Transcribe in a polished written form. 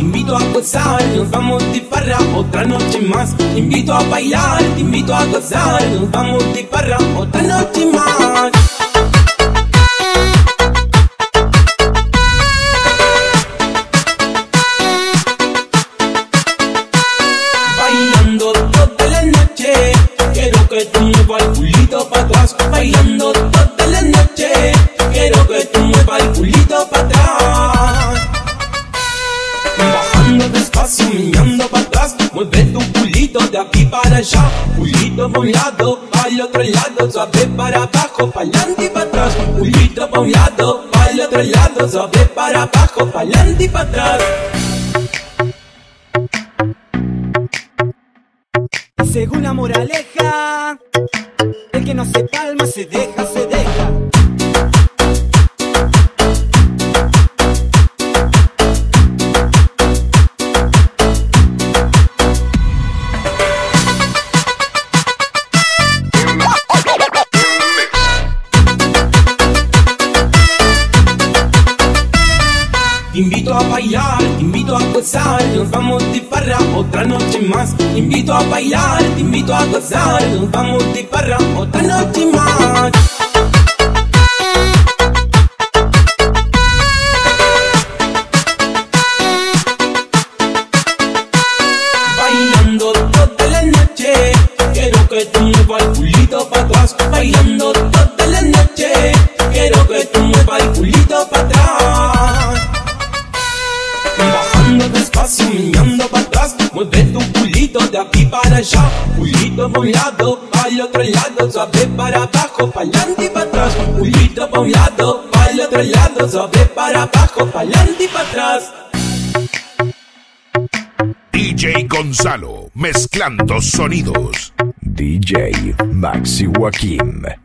te invito a gozar, nos vamos de farra otra noche más. Te invito a bailar, te invito a gozar, nos vamos de farra otra noche más. Bailando toda la noche, quiero que tú muevas el culito para atrás. Bailando toda la noche, quiero que tú muevas el culito para atrás. Bajando despacio, mirando para atrás, mueve tu culito de aquí para allá. Culito pa' un lado, pa'l otro lado, suave para abajo, pa'lante y para atrás. Culito pa' un lado, pa'l otro lado, suave para abajo, pa'lante y para atrás. Según la moraleja, el que no se palma se deja, se deja. Te invito a bailar, te invito a gozar, nos vamos de farra otra noche más. Te invito a bailar, te invito a gozar, nos vamos de farra otra noche más. Bailando toda la noche, quiero que tú muevas el culito para atrás. Bailando toda la noche, quiero que tú muevas el culito para atrás. Bajando despacio, mirando para atrás, mueve tu culito de aquí para allá. Culito pa' un lado, pa'l otro lado, suave para abajo, pa'lante y para atrás. Culito pa' un lado, pa'l otro lado, suave para abajo, pa'lante y para atrás. DJ Gonzalo, mezclando sonidos. DJ Maxi Joaquín.